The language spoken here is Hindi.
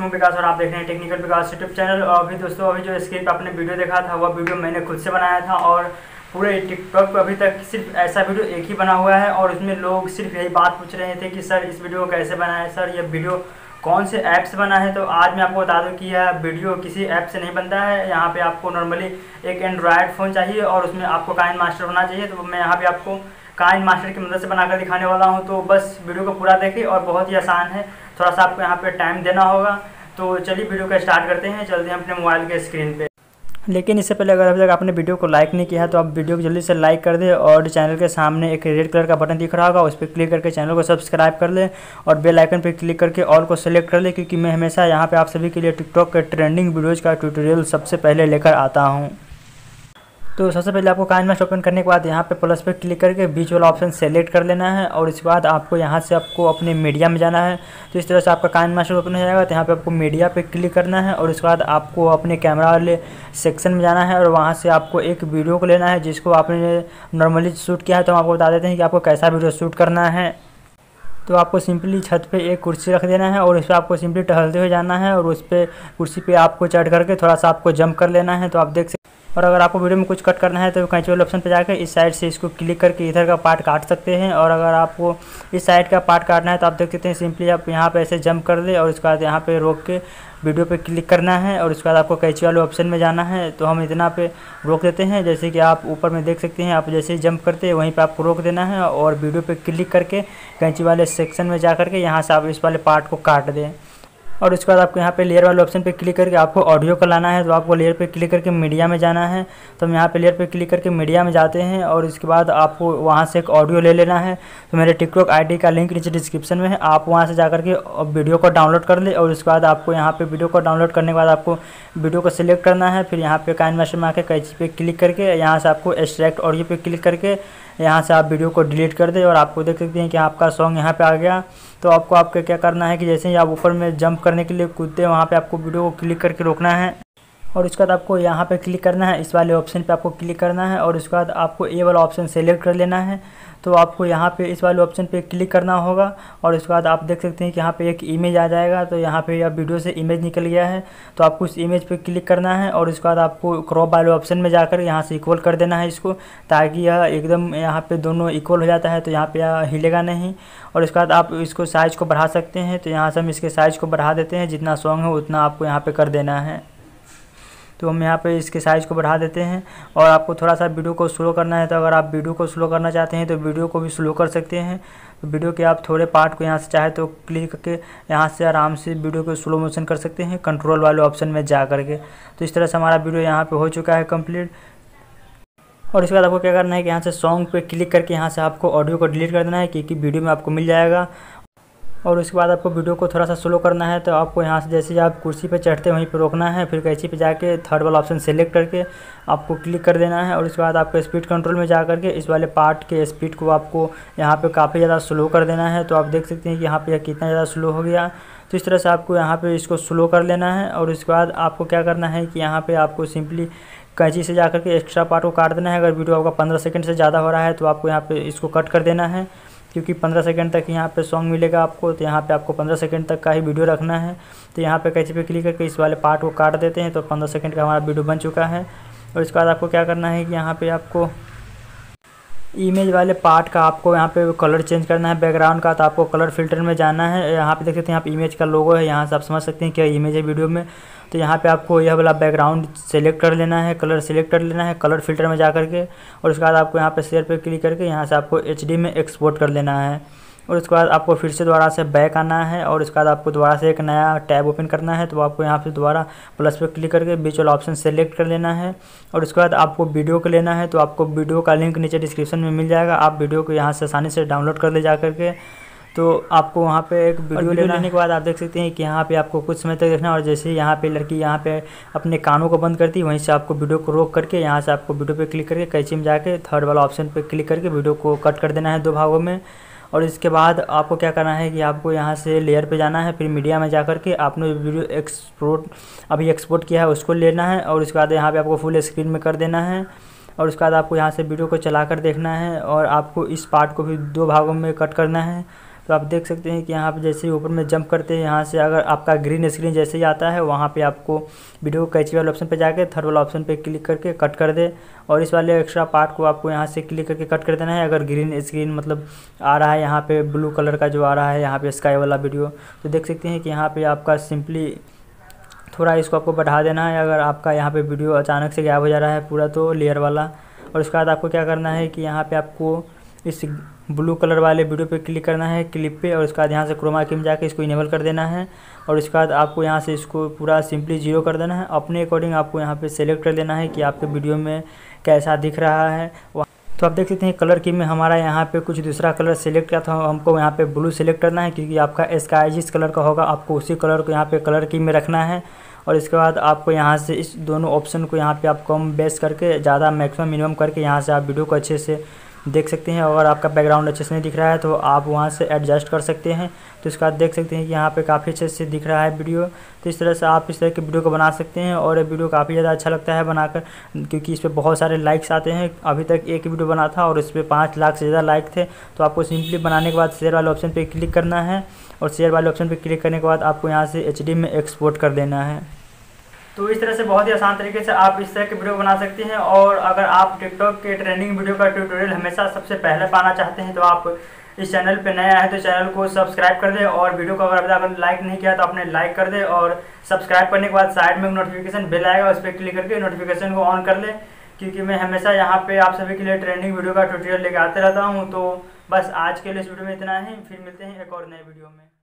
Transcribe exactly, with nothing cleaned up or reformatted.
हूं विकास और आप देख रहे हैं टेक्निकल विकास यूट्यूब चैनल। और अभी दोस्तों अभी जो स्क्रीन पर आपने वीडियो देखा था वह वीडियो मैंने खुद से बनाया था और पूरे टिकटॉक पर अभी तक सिर्फ ऐसा वीडियो एक ही बना हुआ है और उसमें लोग सिर्फ यही बात पूछ रहे थे कि सर इस वीडियो को कैसे बनाए, सर ये वीडियो कौन से ऐप से बना है। तो आज मैं आपको बता दूं कि यह वीडियो किसी ऐप से नहीं बनता है। यहाँ पे आपको नॉर्मली एक एंड्रॉयड फ़ोन चाहिए और उसमें आपको काइन मास्टर होना चाहिए। तो मैं यहाँ पे आपको काइन मास्टर की मदद से बनाकर दिखाने वाला हूँ। तो बस वीडियो को पूरा देखिए और बहुत ही आसान है, थोड़ा सा आपको यहाँ पे टाइम देना होगा। तो चलिए वीडियो को स्टार्ट करते हैं, चलते हैं अपने मोबाइल के स्क्रीन पे। लेकिन इससे पहले अगर अभी तक आपने वीडियो को लाइक नहीं किया है तो आप वीडियो को जल्दी से लाइक कर दें और चैनल के सामने एक रेड कलर का बटन दिख रहा होगा, उस पर क्लिक करके चैनल को सब्सक्राइब कर लें और बेल आइकन पर क्लिक करके ऑल को सेलेक्ट कर लें, क्योंकि मैं हमेशा यहाँ पे आप सभी के लिए टिकटॉक के ट्रेंडिंग वीडियोज़ का ट्यूटोरियल सबसे पहले लेकर आता हूँ। तो सबसे पहले आपको काइन मास्टर ओपन करने के बाद यहाँ पे प्लस पे क्लिक करके बीच वाला ऑप्शन सेलेक्ट कर लेना है और इसके बाद आपको यहाँ से आपको अपने मीडिया में जाना है। तो इस तरह से आपका काइन मास्टर ओपन हो जाएगा। तो यहाँ पे आपको मीडिया पे क्लिक करना है और उसके बाद आपको अपने कैमरा वाले सेक्शन में जाना है और वहाँ से आपको एक वीडियो को लेना है जिसको आपने नॉर्मली शूट किया है। तो हम आपको बता देते हैं कि आपको कैसा वीडियो शूट करना है। तो आपको सिंपली छत पे एक कुर्सी रख देना है और उस पर आपको सिंपली टहलते हुए जाना है और उस पर कुर्सी पे आपको चढ़ करके थोड़ा सा आपको जंप कर लेना है। तो आप देख सकते। और अगर आपको वीडियो में कुछ कट करना है तो कैंची वाले ऑप्शन पे जाकर इस साइड से इसको क्लिक करके इधर का पार्ट काट सकते हैं। और अगर आपको इस साइड का पार्ट काटना है तो आप देख सकते हैं सिंपली आप यहाँ पे ऐसे जंप कर दे और उसके बाद यहाँ पे रोक के वीडियो पे क्लिक करना है और उसके बाद आपको कैंची वाले ऑप्शन में जाना है। तो हम इतना पे रोक देते हैं, जैसे कि आप ऊपर में देख सकते हैं। आप जैसे ही जंप करते हैं वहीं पे आपको रोक देना है और वीडियो पे क्लिक करके कैंची वाले सेक्शन में जा करके यहाँ से आप इस वाले पार्ट को काट दें। और उसके बाद आपको यहाँ पे लेयर वाले ऑप्शन पे क्लिक करके आपको ऑडियो का लाना है। तो आपको लेयर पे क्लिक करके मीडिया में जाना है। तो हम यहाँ पे लेयर पे क्लिक करके मीडिया में जाते हैं और इसके बाद आपको वहाँ से एक ऑडियो ले लेना है। तो मेरे टिकटॉक आईडी का लिंक नीचे डिस्क्रिप्शन में है, आप वहाँ से जा करके वीडियो को डाउनलोड कर ले। और उसके बाद आपको यहाँ पे वीडियो को डाउनलोड करने के बाद आपको वीडियो को सिलेक्ट करना है। फिर यहाँ पे काइन मास्टर में आकर कैंची पे क्लिक करके यहाँ से आपको एक्सट्रैक्ट ऑडियो पे क्लिक करके यहाँ से आप वीडियो को डिलीट कर दें और आपको देख सकते हैं कि आपका सॉन्ग यहाँ पे आ गया। तो आपको आपको क्या करना है कि जैसे ही आप ऊपर में जंप करने के लिए कूदते हैं वहाँ पे आपको वीडियो को क्लिक करके रोकना है और उसके बाद आपको यहाँ पे क्लिक करना है, इस वाले ऑप्शन पे आपको क्लिक करना है और उसके बाद आपको ए वाला ऑप्शन सेलेक्ट कर लेना है। तो आपको यहाँ पे इस वाले ऑप्शन पे क्लिक करना होगा और उसके बाद आप देख सकते हैं कि यहाँ पे एक इमेज आ जाएगा। तो यहाँ पे अब वीडियो से इमेज निकल गया है। तो आपको उस इमेज पे क्लिक करना है और उसके बाद आपको क्रॉप वाले ऑप्शन में जाकर यहाँ से इक्वल कर देना है इसको, ताकि यह एकदम यहाँ पे दोनों इक्वल हो जाता है। तो यहाँ पे यह हिलेगा नहीं। और उसके बाद आप इसको साइज़ को बढ़ा सकते हैं। तो यहाँ से हम इसके साइज़ को बढ़ा देते हैं, जितना सॉन्ग है उतना आपको यहाँ पर कर देना है। तो हम यहाँ पे इसके साइज़ को बढ़ा देते हैं और आपको थोड़ा सा वीडियो को स्लो करना है। तो अगर आप वीडियो को स्लो करना चाहते हैं तो वीडियो को भी स्लो कर सकते हैं। तो वीडियो के आप थोड़े पार्ट को यहाँ से चाहे तो क्लिक करके यहाँ से आराम से वीडियो को स्लो मोशन कर सकते हैं कंट्रोल वाले ऑप्शन में जा करके। तो इस तरह से हमारा वीडियो यहाँ पर हो चुका है कम्प्लीट। और इसके बाद आपको क्या करना है कि यहाँ से सॉन्ग पे क्लिक करके यहाँ से आपको ऑडियो को डिलीट कर देना है, क्योंकि वीडियो में आपको मिल जाएगा। और उसके बाद आपको वीडियो को थोड़ा सा स्लो करना है। तो आपको यहाँ से जैसे आप कुर्सी पे चढ़ते हैं वहीं पे रोकना है, फिर कैंची पे जाके थर्ड वाला ऑप्शन सेलेक्ट करके आपको क्लिक कर देना है। और उसके बाद आपको स्पीड कंट्रोल में जा करके इस वाले पार्ट के स्पीड को आपको यहाँ पे काफ़ी ज़्यादा स्लो कर देना है। तो आप देख सकते हैं कि यहाँ पे कितना ज़्यादा स्लो हो गया। तो इस तरह से आपको यहाँ पर इसको स्लो कर लेना है। और उसके बाद आपको क्या करना है कि यहाँ पर आपको सिंपली कैंची से जा करके एक्स्ट्रा पार्ट को काट देना है। अगर वीडियो आपका पंद्रह सेकंड से ज़्यादा हो रहा है तो आपको यहाँ पे इसको कट कर देना है, क्योंकि पंद्रह सेकंड तक यहाँ पे सॉन्ग मिलेगा आपको। तो यहाँ पे आपको पंद्रह सेकंड तक का ही वीडियो रखना है। तो यहाँ पे कैंची पे क्लिक करके इस वाले पार्ट को काट देते हैं। तो पंद्रह सेकंड का हमारा वीडियो बन चुका है। और इसके बाद आपको क्या करना है कि यहाँ पे आपको इमेज वाले पार्ट का आपको यहाँ पे कलर चेंज करना है बैकग्राउंड का। तो आपको कलर फिल्टर में जाना है। यहाँ पे देख सकते हैं यहाँ पे इमेज का लोगो है, यहाँ से आप समझ सकते हैं क्या इमेज है वीडियो में। तो यहाँ पे आपको यह वाला बैकग्राउंड सेलेक्ट कर लेना है, कलर सेलेक्ट कर लेना है कलर फिल्टर में जा करके। और उसके बाद आपको यहाँ पे शेयर पे क्लिक करके यहाँ से आपको एच डी में एक्सपोर्ट कर लेना है। और उसके बाद आपको फिर से दोबारा से बैक आना है और उसके बाद आपको दोबारा से एक नया टैब ओपन करना है। तो आपको यहाँ पे दोबारा प्लस पे क्लिक करके बीच वाला ऑप्शन सेलेक्ट कर लेना है और उसके बाद आपको वीडियो को लेना है। तो आपको वीडियो का लिंक नीचे डिस्क्रिप्शन में मिल जाएगा, आप वीडियो को यहाँ से आसानी से डाउनलोड कर ले जा करके। तो आपको वहाँ पे एक वीडियो लेने के बाद आप देख सकते हैं कि यहाँ पे आपको कुछ समय तक देखना। और जैसे ही यहाँ पे लड़की यहाँ पे अपने कानों को बंद करती है, वहीं से आपको वीडियो को रोक करके यहाँ से आपको वीडियो पे क्लिक करके कैंची में जाके थर्ड वाला ऑप्शन पे क्लिक करके वीडियो को कट कर देना है दो भागों में। और इसके बाद आपको क्या करना है कि आपको यहाँ से लेयर पे जाना है, फिर मीडिया में जा कर के आपने वीडियो एक्सपोर्ट अभी एक्सपोर्ट किया है उसको लेना है। और उसके बाद यहाँ पे आपको फुल स्क्रीन में कर देना है। और उसके बाद आपको यहाँ से वीडियो को चला कर देखना है और आपको इस पार्ट को भी दो भागों में कट करना है। तो आप देख सकते हैं कि यहाँ पे जैसे ही ऊपर में जंप करते हैं, यहाँ से अगर आपका ग्रीन स्क्रीन जैसे ही आता है वहाँ पे आपको वीडियो को कैची वाले ऑप्शन पे जाके थर्ड वाला ऑप्शन पे क्लिक करके कट कर दे, और इस वाले एक्स्ट्रा पार्ट को आपको यहाँ से क्लिक करके कट कर देना है। अगर ग्रीन स्क्रीन मतलब आ रहा है यहाँ पे ब्लू कलर का जो आ रहा है यहाँ पे स्काई वाला वीडियो, तो देख सकते हैं कि यहाँ पे आपका सिंपली थोड़ा इसको आपको बढ़ा देना है। अगर आपका यहाँ पे वीडियो अचानक से गायब हो जा रहा है पूरा तो लेयर वाला, और उसके बाद आपको क्या करना है कि यहाँ पे आपको इस ब्लू कलर वाले वीडियो पे क्लिक करना है क्लिप पे, और उसके बाद यहाँ से क्रोमा की में जाके इसको इनेबल कर देना है, और उसके बाद आपको यहाँ से इसको पूरा सिंपली जीरो कर देना है। अपने अकॉर्डिंग आपको यहाँ पे सेलेक्ट कर देना है कि आपके वीडियो में कैसा दिख रहा है। तो आप देख सकते हैं कलर की में हमारा यहाँ पे कुछ दूसरा कलर सेलेक्ट किया था, हमको यहाँ पे ब्लू सेलेक्ट करना है क्योंकि आपका स्काई जिस कलर का होगा आपको उसी कलर को यहाँ पे कलर की में रखना है। और इसके बाद आपको यहाँ से इस दोनों ऑप्शन को यहाँ पे आप कम बेस करके ज़्यादा मैक्सिमम मिनिमम करके यहाँ से आप वीडियो को अच्छे से देख सकते हैं। अगर आपका बैकग्राउंड अच्छे से नहीं दिख रहा है तो आप वहाँ से एडजस्ट कर सकते हैं। तो इसके बाद देख सकते हैं कि यहाँ पे काफ़ी अच्छे से दिख रहा है वीडियो। तो इस तरह से आप इस तरह की वीडियो को बना सकते हैं, और ये वीडियो काफ़ी ज़्यादा अच्छा लगता है बनाकर क्योंकि इस पर बहुत सारे लाइक्स आते हैं। अभी तक एक वीडियो बना था और इस पर पाँच लाख से ज़्यादा लाइक थे। तो आपको सिंपली बनाने के बाद शेयर वाले ऑप्शन पर क्लिक करना है, और शेयर वाले ऑप्शन पर क्लिक करने के बाद आपको यहाँ से एच डी में एक्सपोर्ट कर देना है। तो इस तरह से बहुत ही आसान तरीके से आप इस तरह के वीडियो बना सकते हैं। और अगर आप टिकटॉक के ट्रेंडिंग वीडियो का ट्यूटोरियल हमेशा सबसे पहले पाना चाहते हैं तो आप इस चैनल पे नया है तो चैनल को सब्सक्राइब कर दें, और वीडियो को अगर अभी तक लाइक नहीं किया तो आपने लाइक कर दे, और सब्सक्राइब करने के बाद साइड में नोटिफिकेशन बेल आएगा उस पर क्लिक करके नोटिफिकेशन को ऑन कर ले, क्योंकि मैं हमेशा यहाँ पे आप सभी के लिए ट्रेंडिंग वीडियो का ट्यूटोरियल लेके आते रहता हूँ। तो बस आज के लिए इस वीडियो में इतना ही, फिर मिलते हैं एक और नए वीडियो में।